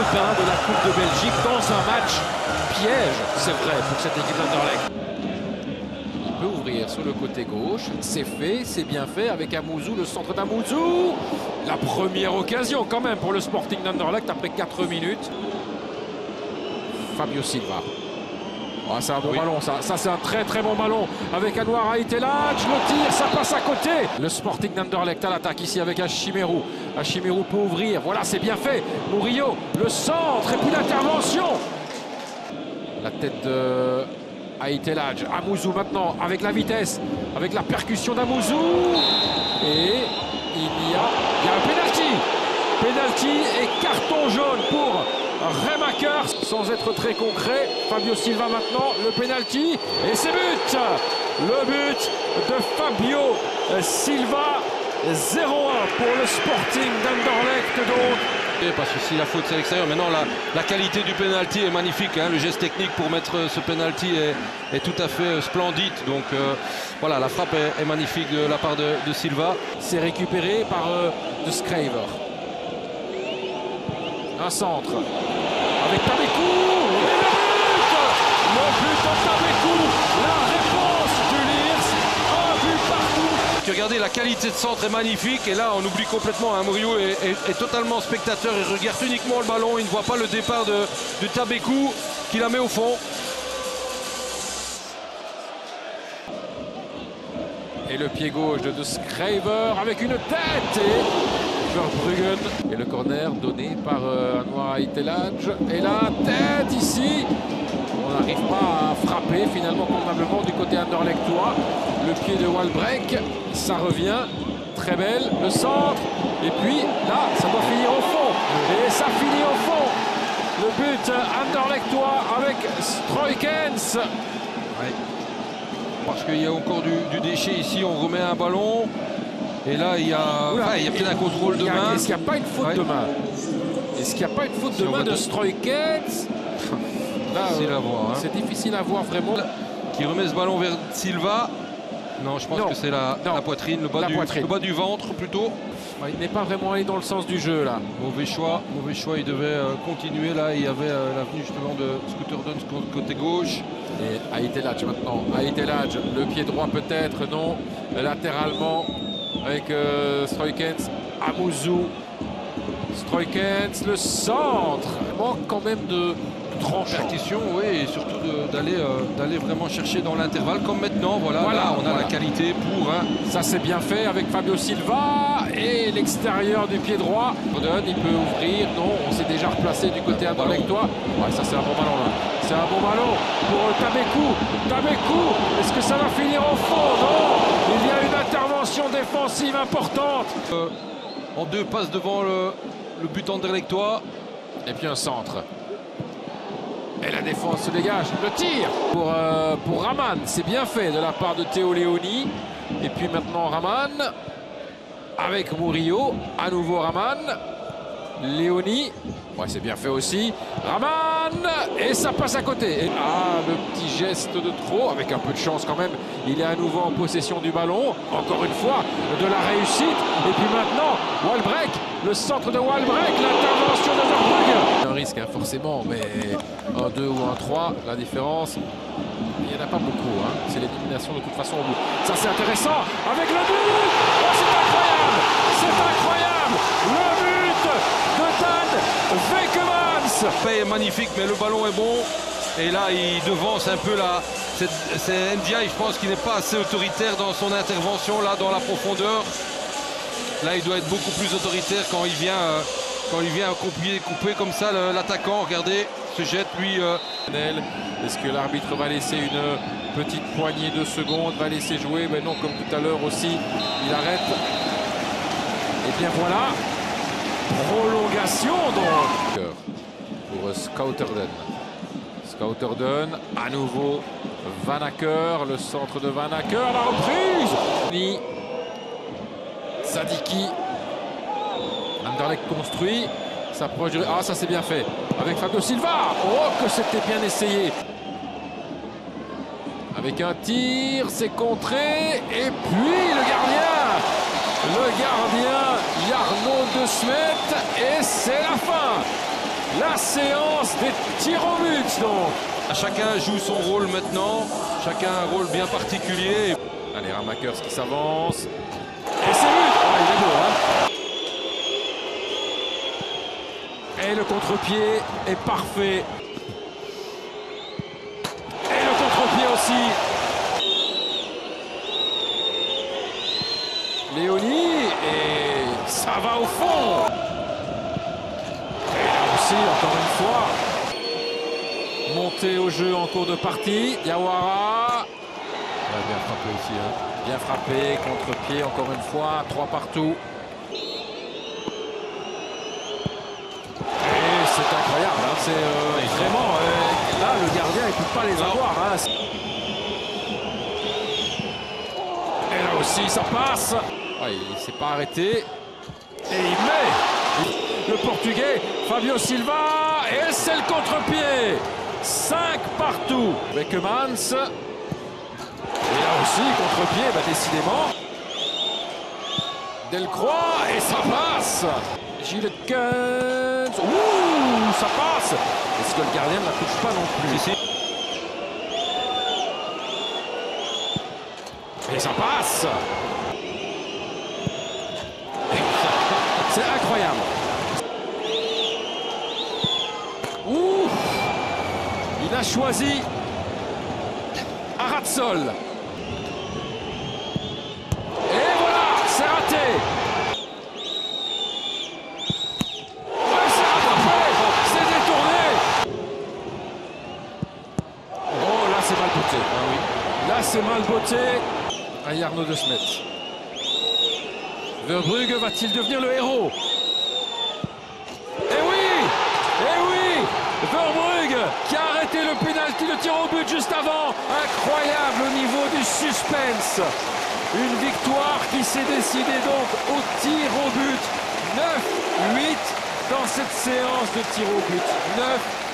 bain de la Coupe de Belgique dans un match piège, c'est vrai, pour cette équipe d'Anderlecht. Il peut ouvrir sur le côté gauche, c'est fait, c'est bien fait avec Amouzou, le centre d'Amouzou. La première occasion quand même pour le Sporting d'Anderlecht après 4 minutes. Fabio Silva. Oh, c'est un bon ballon, ça c'est un très très bon ballon avec Anwar Aitelaj, le tir, ça passe à côté. Le Sporting d'Anderlecht à l'attaque ici avec Ashimeru. Ashimeru peut ouvrir, voilà c'est bien fait. Murillo, le centre et puis l'intervention. La tête de Aitelaj, Amouzou maintenant avec la vitesse, avec la percussion d'Amouzou. Et il y a un pénalty. Pénalty et carton jaune pour Remaker, sans être très concret. Fabio Silva maintenant, le penalty et c'est but. Le but de Fabio Silva, 0-1 pour le Sporting d'Anderlecht donc. Parce que si la faute c'est à l'extérieur, maintenant la qualité du penalty est magnifique, hein. Le geste technique pour mettre ce penalty est tout à fait splendide. Donc voilà, la frappe est magnifique de la part de Silva. C'est récupéré par de Schreiber. Un centre avec Tabekou et le but de Tabekou, la réponse du Liers, un but partout. Regardez, la qualité de centre est magnifique et là on oublie complètement, hein, Murillo est totalement spectateur, il regarde uniquement le ballon, il ne voit pas le départ de Tabekou qui la met au fond. Et le pied gauche de Schreiber avec une tête et Verbruggen. Et le corner donné par Anwar Aitelaj. Et la tête ici. On n'arrive pas à frapper finalement convenablement du côté anderlechtois. Le pied de Walbrecht, ça revient. Très belle, le centre. Et puis là, ça doit finir au fond. Et ça finit au fond. Le but anderlechtois avec Stroikens. Ouais. Parce qu'il y a encore du déchet ici, on remet un ballon. Et là, il y a peut-être un contrôle de main. Est-ce qu'il n'y a pas une faute de main? Est-ce qu'il n'y a pas une faute de main de Stroikens? C'est difficile à voir vraiment. Qui remet ce ballon vers Silva. Non, je pense que c'est la poitrine, le bas du ventre plutôt. Il n'est pas vraiment allé dans le sens du jeu là. Mauvais choix, il devait continuer là. Il y avait l'avenue justement de Scooter Dunn côté gauche. Et Aitelaj maintenant. Aitelaj, le pied droit peut-être, non. Latéralement avec Stroikens, Amouzou. Stroikens, le centre. Il manque quand même de tranchant. Question, oui, et surtout d'aller vraiment chercher dans l'intervalle comme maintenant. Voilà, là, on a la qualité pour. Hein. Ça c'est bien fait avec Fabio Silva et l'extérieur du pied droit. Il peut ouvrir, non, on s'est déjà replacé du côté anderlechtois. Ouais, ça c'est un bon ballon là. C'est un bon ballon pour Tabekou. Tabekou, est-ce que ça va finir au fond? Non, il y a une intervention défensive importante. En 2 passes devant le but anderlechtois. Et puis un centre. Et la défense se dégage. Le tir pour Raman. C'est bien fait de la part de Théo Léoni. Et puis maintenant Raman avec Murillo. À nouveau Raman. Léoni. Ouais, c'est bien fait aussi. Raman. Et ça passe à côté. Le petit geste de trop. Avec un peu de chance quand même. Il est à nouveau en possession du ballon. Encore une fois, de la réussite. Et puis maintenant, Walbrecht. Le centre de Walbrecht. L'intervention de Verbruggen. Un risque, hein, forcément. Mais un 2 ou un 3, la différence, il n'y en a pas beaucoup. Hein. C'est l'élimination de toute façon au bout. Ça, c'est intéressant. Avec le but. Oh, c'est incroyable. C'est incroyable. Le but de Dan Vekemans. C'est magnifique, mais le ballon est bon. Et là, il devance un peu là. C'est Ndiaye, je pense qu'il n'est pas assez autoritaire dans son intervention, là, dans la profondeur. Là, il doit être beaucoup plus autoritaire quand il vient couper comme ça l'attaquant. Regardez, se jette lui. Est-ce que l'arbitre va laisser une petite poignée de secondes, va laisser jouer? Mais non, comme tout à l'heure aussi, il arrête. Et bien voilà, prolongation donc pour Scouterdun. Scouterdun, à nouveau Vanacker, le centre de Vanacker, la reprise. Sadiki. Anderlecht construit. S'approche du... Ah, ça c'est bien fait. Avec Fabio Silva. Oh, que c'était bien essayé. Avec un tir, c'est contré. Et puis le gardien Jarno De Smet. Et c'est la fin. La séance des tirs au but, donc. Chacun joue son rôle maintenant. Chacun a un rôle bien particulier. Allez, Ramakers qui s'avance. Et c'est but. Oh, il est beau, hein. Et le contre-pied est parfait. Et le contre-pied aussi. Léonie, et ça va au fond. Et là aussi, encore une fois, montée au jeu en cours de partie. Diawara. Bien frappé aussi. Hein. Bien frappé, contre-pied, encore une fois. 3 partout. Et c'est incroyable. Hein. C'est vraiment... là, le gardien, il ne peut pas les avoir. Hein. Et là aussi, ça passe. Ouais, il ne s'est pas arrêté. Et il met le Portugais, Fabio Silva. Et c'est le contre-pied. 5 partout. Beckemans. Et là aussi, contre-pied, bah, décidément. Delcroix. Et ça passe. Gilles Kunz. Ouh, ça passe. Est-ce que le gardien ne la touche pas non plus? Si. Et ça passe. C'est incroyable. Ouh. Il a choisi Aratsol. Et voilà, c'est raté. Ouais, c'est rattrapé. C'est détourné. Oh, là, c'est mal botté. Ah, oui. Là, c'est mal botté. À Jarno de Smet. Verbrugge va-t-il devenir le héros? Eh oui! Eh oui! Verbrugge qui a arrêté le pénalty, le tir au but juste avant. Incroyable au niveau du suspense. Une victoire qui s'est décidée donc au tir au but. 9-8 dans cette séance de tir au but. 9